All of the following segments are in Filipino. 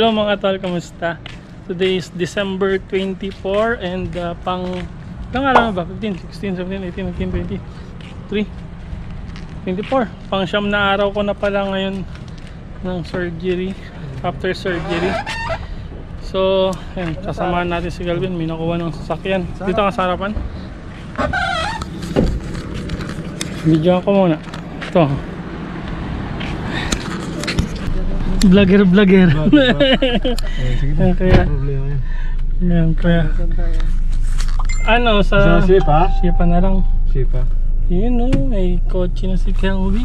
Hello mga tol, kamusta? Today is December 24 and pang ilang araw ba? 15, 16, 17, 18, 19, 20 3 24 pang siyam na araw ko na pala ngayon ng surgery, after surgery. So yan, sasamahan natin si Galvin. May nakuha ng sasakyan dito ka sa harapan. Video ko muna ito. Vlogger. Yan kaya. Yan kaya. Ano sa Sipa? Sipa na lang. Sipa. Yun o, may kotse na si Kelvin.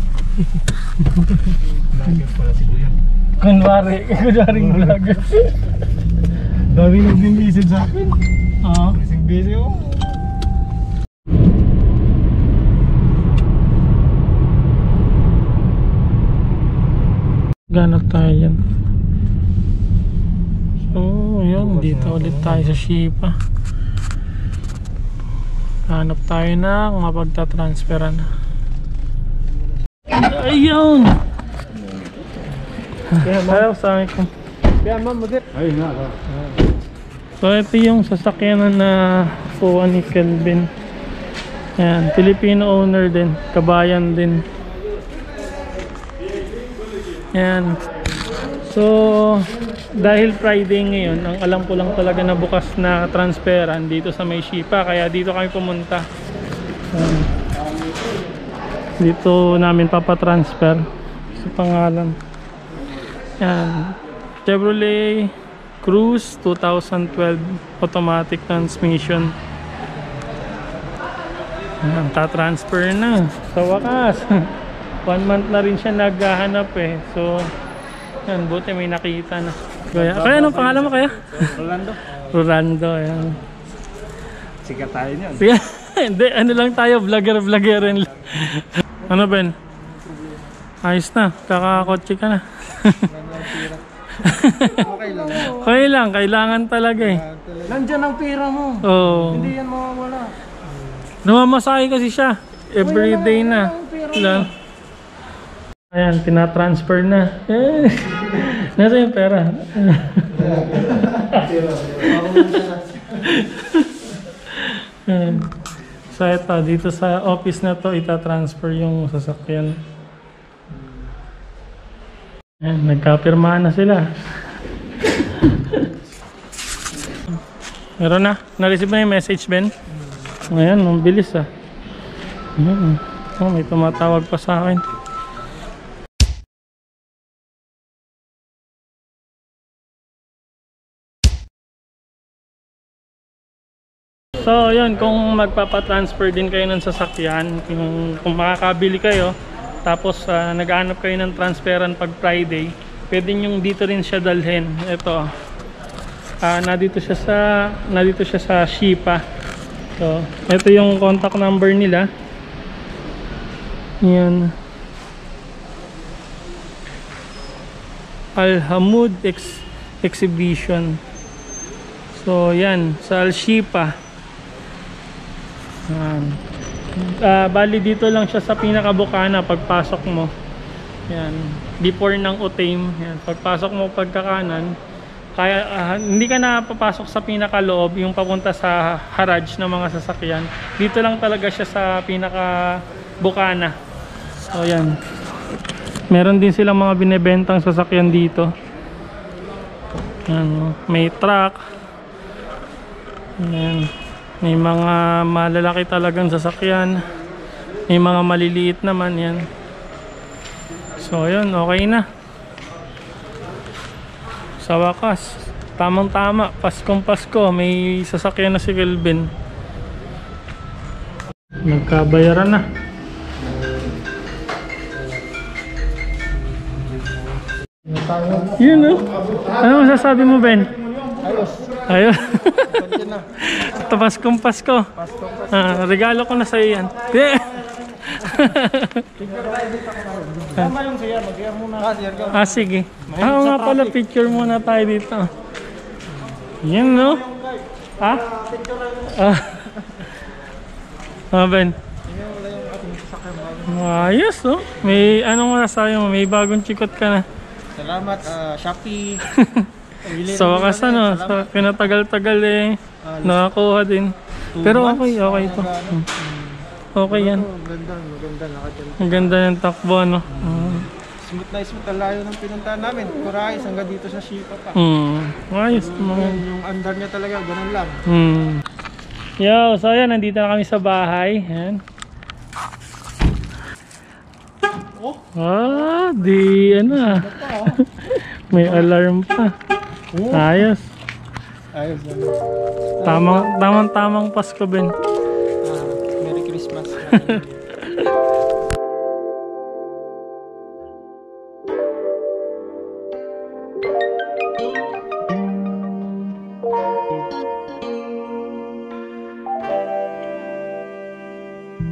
Vlogger pala si Kuya. Kunwaring vlogger. Dami nag-message sa akin. Oo. Busy o. Ganap tayo yan. So yun, dito ulit tayo sa Sipa. Hanap tayo na mapagta-transferan. Ayun! Assalamualaikum. So ito yung sasakyanan na kuha ni Kelvin. Yan, Filipino owner din, kabayan din. Yan. So dahil Friday ngayon, ang alam ko lang talaga na bukas na transferan dito sa may Sipa, kaya dito kami pumunta. Dito namin papatransfer sa pangalan. Yan, Chevrolet Cruze 2012 automatic transmission. Yan, ta-transfer na sa wakas. 1 month na rin siya naghahanap eh. So yan, buti may nakita na. Kaya anong pangalan mo kaya? Rolando, yan. Sikat tayo niyan. Hindi, ano lang tayo, vloggerin lang. Ano Ben? Ayos na, kakakotse ka na. Okay lang, kailangan talaga eh. Nandiyan ang pera mo. Oo. Hindi yan mawawala. Namamasahe kasi siya. Everyday na. Lang. Ayan, tinatransfer na. Nasa yung pera? So ito, dito sa office na to, itatransfer yung sasakyan. Ayan, nagkapirmahan na sila. Meron na? Na-receive na yung message, Ben? Ngayon, ang bilis ah. Oh, may tumatawag pa sa akin. So yun, kung magpapatransfer din kayo ng sasakyan, kung makakabili kayo tapos naghahanap kayo ng transferan pag Friday, pwede nyo dito rin siya dalhin. Ito, nandito siya sa Sipa. So ito yung contact number nila. Yan, Al-Hamud Exhibition. So yan, sa Al-Sipa. Bali dito lang siya sa pinakabukana pagpasok mo. Yan, before ng Utame. Yan, pagpasok mo pagkakanan, kaya hindi ka na papasok sa pinakaloob, yung papunta sa garage ng mga sasakyan. Dito lang talaga siya sa pinakabukana. So yan, meron din silang mga binebentang sasakyan dito. Yan, may truck. Yan, may mga malalaki talagang sasakyan, may mga maliliit naman. Yan. So yun, okay na. Sa wakas, tamang tama, Paskong Pasko, may sasakyan na si Kelvin. Nagkabayaran na. Yun o. Ano masasabi mo, Ben? Ayos. Ito, Paskong Pasko. Regalo ko na sa iyo yan. Tama yung siya, mag-share muna. Sige. Nga pala, picture muna tayo dito. Yan no? Ha? Ben. Ayos no? May anong masasabi mo? May bagong chikot ka na. Salamat, Shopee. Sa wakas ano, sa pinatagal-tagal eh, nakakuha din. Pero okay ito. Okay yan. Maganda. Ang ganda ng takbo, no? Smooth na smooth. Ang layo ng pinuntahan namin. Kurais hanggang dito sa Shipa pa. Ayos naman. Yung andar niya talaga, ganun lang. Yo, so yan, nandito na kami sa bahay. Yan. Ano ah. May alarm pa. Ayos. Ayos. Tamang Pasko, Ben. Merry Christmas.